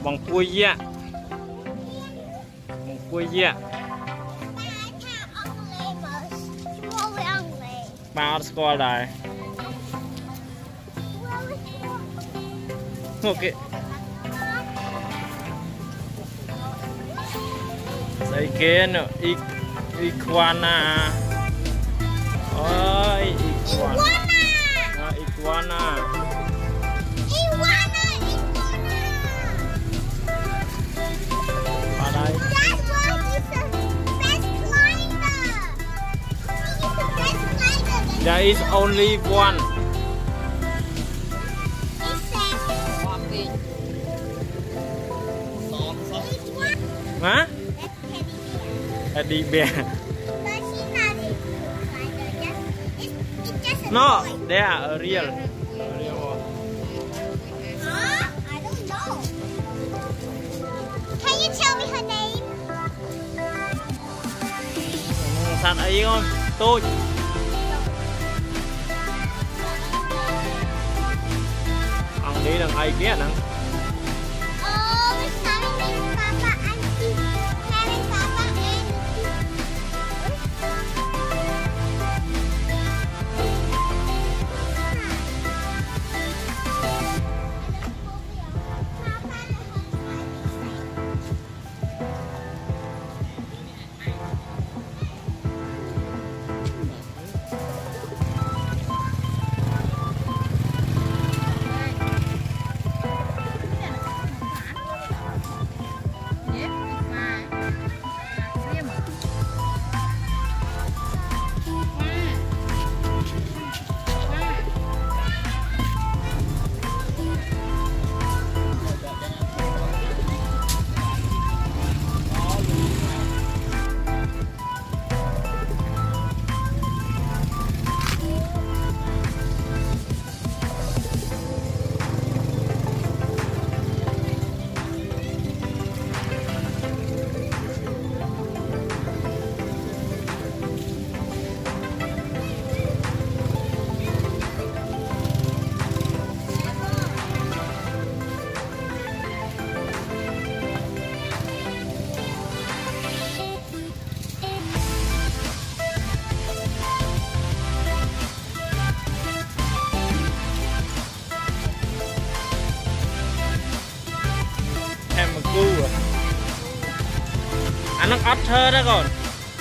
bằng cua dẹ bao score đây ok đây kia nữa iguana ôi iguana ở đây there is only one. Hả? Teddy bear. No, they are real. I don't know. Can you tell me her name? Sẵn ấy không? Tôi. Ông đi đằng ai kia nè. Anh otter đó còn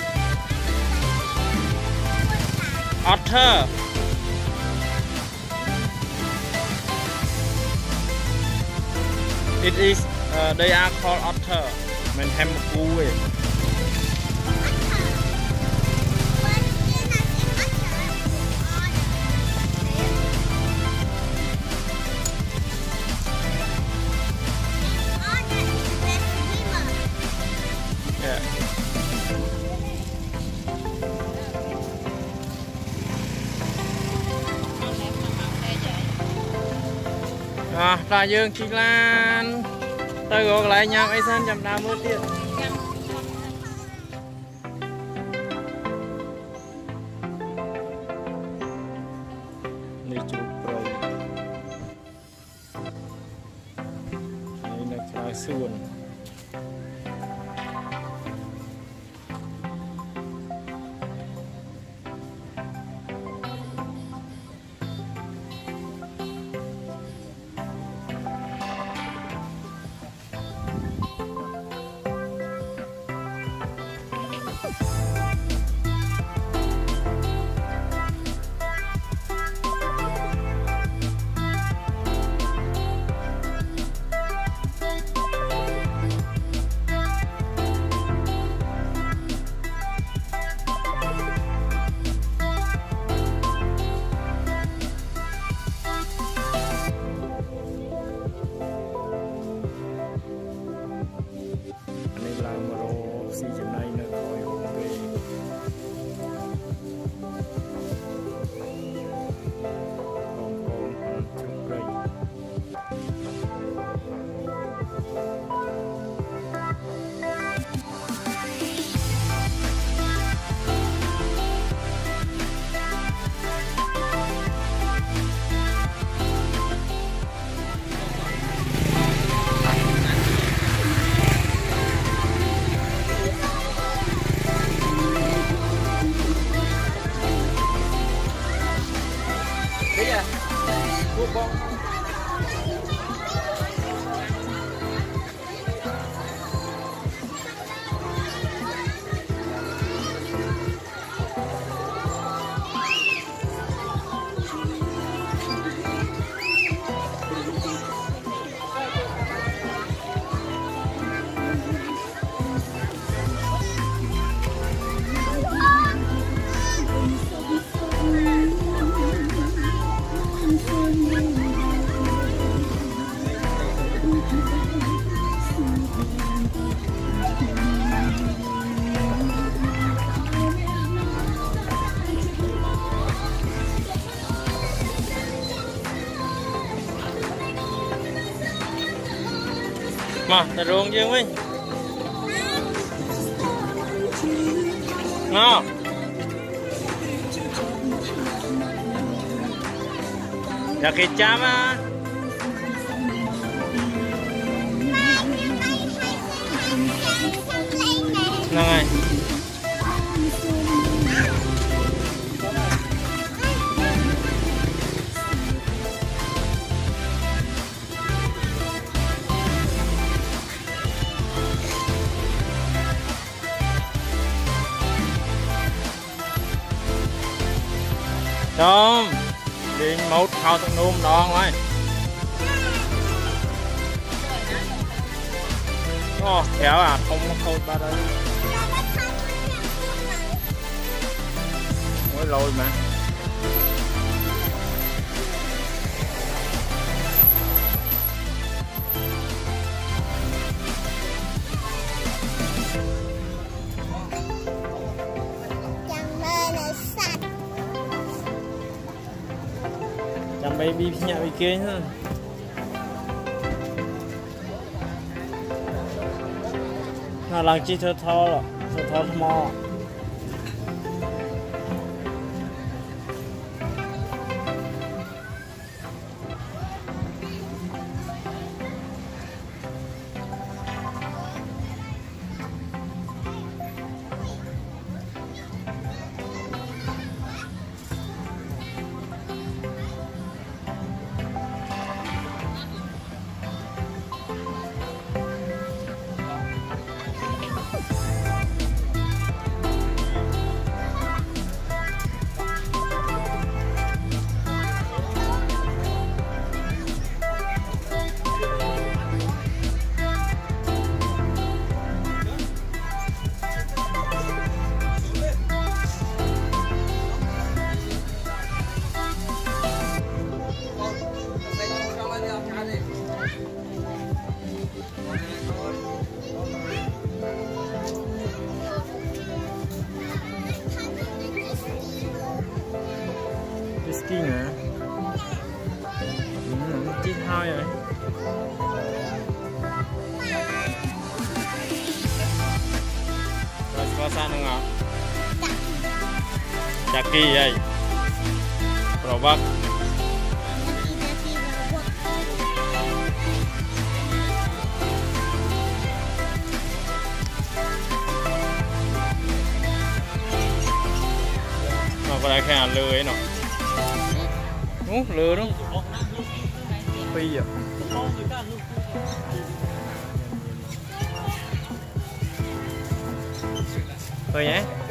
otter it is they are called otter mình thêm một cu ấy. Ta dương chị Lan tôi gọi lại nhau ấy sang chậm đá mưa tiết này chụp rồi đây là fly suồn mà ta ruộng dương với nó ya cái chám á này Tôm đi một thao tông nôm đòn rồi khéo à không thôi ba đây mới lôi mà chẳng baby nhà bị kia nữa nó làm chi thơ rồi thơ mò Whisky hả? Chi thôi rồi. Rồi có sao nữa ngọt? Jaki vậy. Robak. Có đây khai lừa ấy nọ. Lừa đúng không? Phi vậy. Thôi nhé.